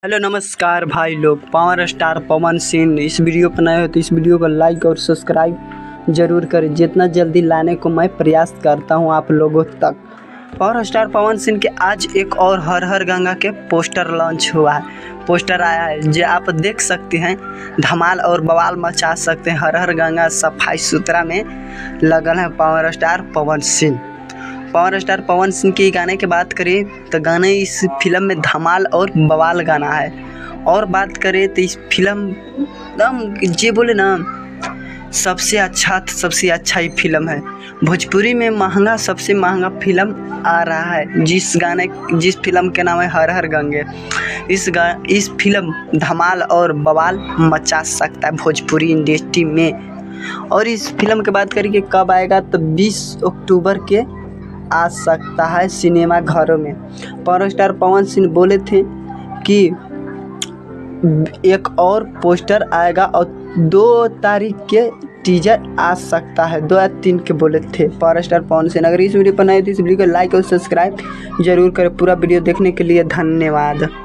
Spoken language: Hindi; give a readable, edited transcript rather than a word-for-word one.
हेलो नमस्कार भाई लोग, पावर स्टार पवन सिंह इस वीडियो पर नए हो तो इस वीडियो को लाइक और सब्सक्राइब जरूर करें। जितना जल्दी लाने को मैं प्रयास करता हूं आप लोगों तक। पावर स्टार पवन सिंह के आज एक और हर हर गंगा के पोस्टर लॉन्च हुआ है। पोस्टर आया है जो आप देख सकते हैं, धमाल और बवाल मचा सकते हैं। हर हर गंगा सफाई सुथरा में लगन है power star Pawan Singh. Power star Pawan Singh की गाने की बात करें तो गाने इस फिल्म में धमाल और बवाल गाना है। और बात करें तो इस फिल्म एकदम जे बोले ना सबसे अच्छा ही फिल्म है। भोजपुरी में महंगा सबसे महंगा फिल्म आ रहा है जिस फिल्म के नाम है हर हर गंगे। इस फिल्म धमाल और बवाल मचा सकता है भोजपुरी इंडस्ट्री में। और इस फिल्म की बात करें कि कब आएगा तो 20 अक्टूबर के आ सकता है सिनेमा घरों में। पावर स्टार पवन सिंह बोले थे कि एक और पोस्टर आएगा और 2 तारीख के टीजर आ सकता है। 2 या 3 के बोले थे पावर स्टार पवन सिंह। अगर इस वीडियो पर नए थे इस वीडियो को लाइक और सब्सक्राइब जरूर करें। पूरा वीडियो देखने के लिए धन्यवाद।